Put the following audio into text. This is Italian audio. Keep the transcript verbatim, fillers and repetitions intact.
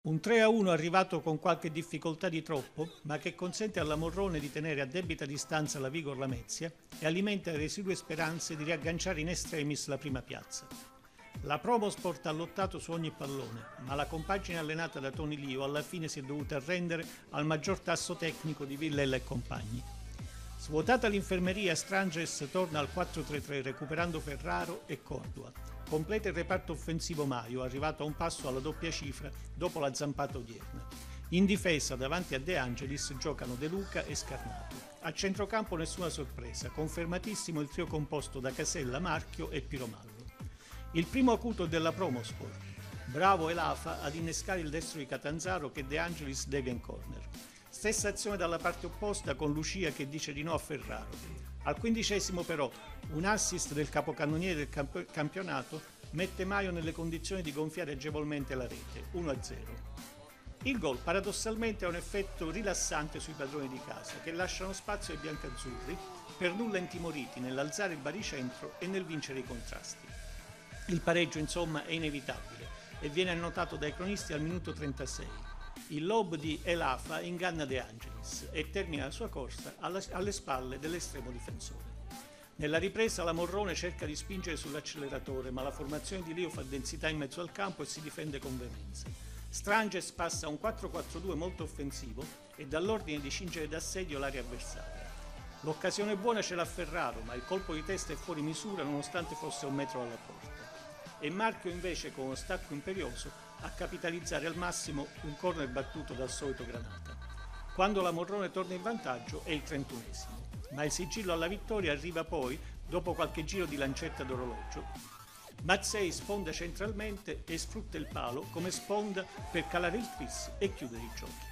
Un tre a uno arrivato con qualche difficoltà di troppo, ma che consente alla Morrone di tenere a debita distanza la Vigor Lamezia e alimenta le residue speranze di riagganciare in extremis la prima piazza. La Promosport ha lottato su ogni pallone, ma la compagine allenata da Tony Lio alla fine si è dovuta arrendere al maggior tasso tecnico di Villella e compagni. Svuotata l'infermeria, Stranges torna al quattro tre tre recuperando Ferraro e Cordua. Completa il reparto offensivo Maio, arrivato a un passo alla doppia cifra dopo la zampata odierna. In difesa, davanti a De Angelis, giocano De Luca e Scarnato. A centrocampo nessuna sorpresa, confermatissimo il trio composto da Casella, Marchio e Piromallo. Il primo acuto della Promosport. Bravo Elafa ad innescare il destro di Catanzaro che De Angelis devia in corner. Stessa azione dalla parte opposta con Lucia che dice di no a Ferraro. Al quindicesimo però un assist del capocannoniere del camp- campionato mette Maio nelle condizioni di gonfiare agevolmente la rete, uno a zero. Il gol paradossalmente ha un effetto rilassante sui padroni di casa che lasciano spazio ai biancazzurri per nulla intimoriti nell'alzare il baricentro e nel vincere i contrasti. Il pareggio insomma è inevitabile e viene annotato dai cronisti al minuto trentasei. Il lob di Elafa inganna De Angelis e termina la sua corsa alle spalle dell'estremo difensore. Nella ripresa la Morrone cerca di spingere sull'acceleratore, ma la formazione di Lio fa densità in mezzo al campo e si difende con veemenza. Stranges passa a un quattro quattro due molto offensivo e dà l'ordine di cingere d'assedio l'area avversaria. L'occasione buona ce l'ha Ferraro, ma il colpo di testa è fuori misura nonostante fosse a un metro dalla porta. E Marchio invece con uno stacco imperioso a capitalizzare al massimo un corner battuto dal solito Granata. Quando la Morrone torna in vantaggio è il trentunesimo, ma il sigillo alla vittoria arriva poi dopo qualche giro di lancetta d'orologio. Mazzei sfonda centralmente e sfrutta il palo come sponda per calare il tris e chiudere i giochi.